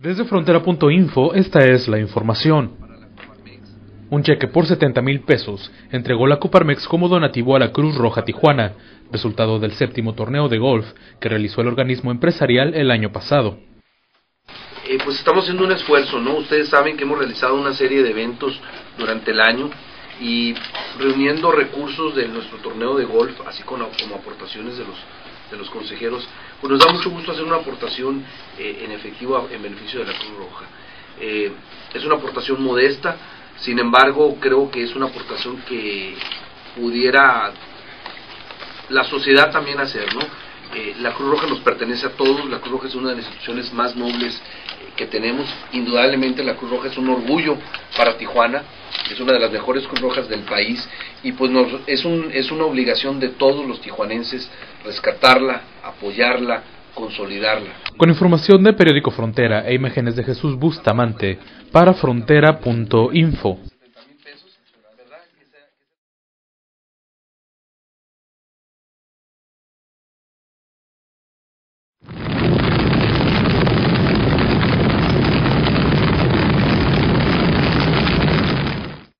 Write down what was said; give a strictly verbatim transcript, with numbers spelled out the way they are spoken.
Desde Frontera punto info, esta es la información. Un cheque por setenta mil pesos entregó la Coparmex como donativo a la Cruz Roja Tijuana, resultado del séptimo torneo de golf que realizó el organismo empresarial el año pasado. Eh, pues estamos haciendo un esfuerzo, ¿no? Ustedes saben que hemos realizado una serie de eventos durante el año y reuniendo recursos de nuestro torneo de golf, así como, como aportaciones de los de los consejeros, pues nos da mucho gusto hacer una aportación eh, en efectivo en beneficio de la Cruz Roja. Eh, es una aportación modesta, sin embargo creo que es una aportación que pudiera la sociedad también hacer, ¿no? Eh, la Cruz Roja nos pertenece a todos, la Cruz Roja es una de las instituciones más nobles eh, que tenemos, indudablemente la Cruz Roja es un orgullo para Tijuana, es una de las mejores Cruz Rojas del país y pues nos, es, un, es una obligación de todos los tijuanenses rescatarla, apoyarla, consolidarla. Con información del periódico Frontera e imágenes de Jesús Bustamante para Frontera punto info.